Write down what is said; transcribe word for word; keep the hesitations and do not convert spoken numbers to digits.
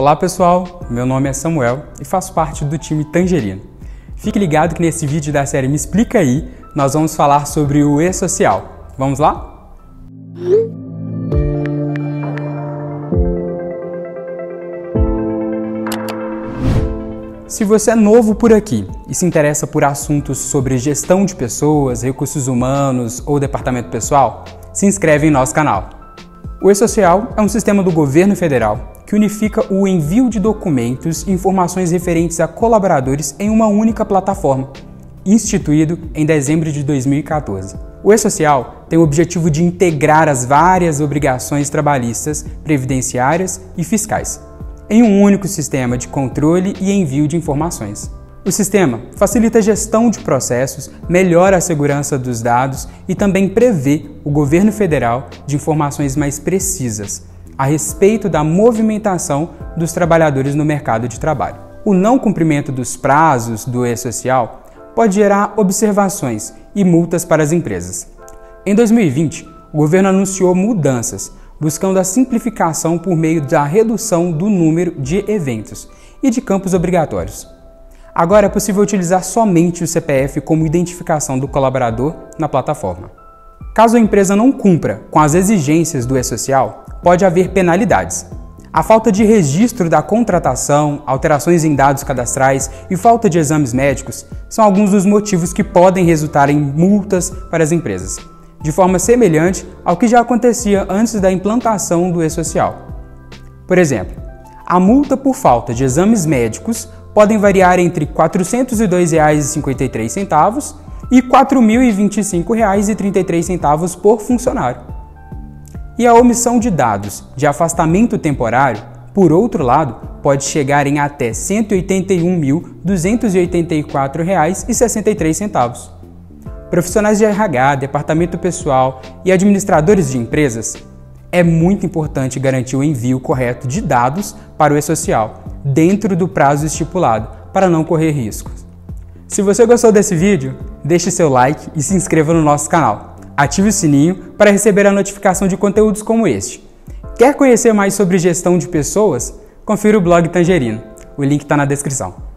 Olá pessoal, meu nome é Samuel e faço parte do time Tangerino. Fique ligado que nesse vídeo da série Me Explica Aí, nós vamos falar sobre o E-Social. Vamos lá? Se você é novo por aqui e se interessa por assuntos sobre gestão de pessoas, recursos humanos ou departamento pessoal, se inscreve em nosso canal. O E-Social é um sistema do governo federal que unifica o envio de documentos e informações referentes a colaboradores em uma única plataforma, instituído em dezembro de dois mil e quatorze. O E-Social tem o objetivo de integrar as várias obrigações trabalhistas, previdenciárias e fiscais em um único sistema de controle e envio de informações. O sistema facilita a gestão de processos, melhora a segurança dos dados e também prevê o governo federal de informações mais precisas a respeito da movimentação dos trabalhadores no mercado de trabalho. O não cumprimento dos prazos do E-Social pode gerar observações e multas para as empresas. Em dois mil e vinte, o governo anunciou mudanças, buscando a simplificação por meio da redução do número de eventos e de campos obrigatórios. Agora é possível utilizar somente o C P F como identificação do colaborador na plataforma. Caso a empresa não cumpra com as exigências do E-Social, pode haver penalidades. A falta de registro da contratação, alterações em dados cadastrais e falta de exames médicos são alguns dos motivos que podem resultar em multas para as empresas, de forma semelhante ao que já acontecia antes da implantação do E-Social. Por exemplo, a multa por falta de exames médicos podem variar entre quatrocentos e dois reais e cinquenta e três centavos e quatro mil e vinte e cinco reais e trinta e três centavos por funcionário. E a omissão de dados de afastamento temporário, por outro lado, pode chegar em até cento e oitenta e um mil duzentos e oitenta e quatro reais e sessenta e três centavos. Profissionais de R H, departamento pessoal e administradores de empresas, é muito importante garantir o envio correto de dados para o E-Social, dentro do prazo estipulado, para não correr riscos. Se você gostou desse vídeo, deixe seu like e se inscreva no nosso canal. Ative o sininho para receber a notificação de conteúdos como este. Quer conhecer mais sobre gestão de pessoas? Confira o blog Tangerino. O link está na descrição.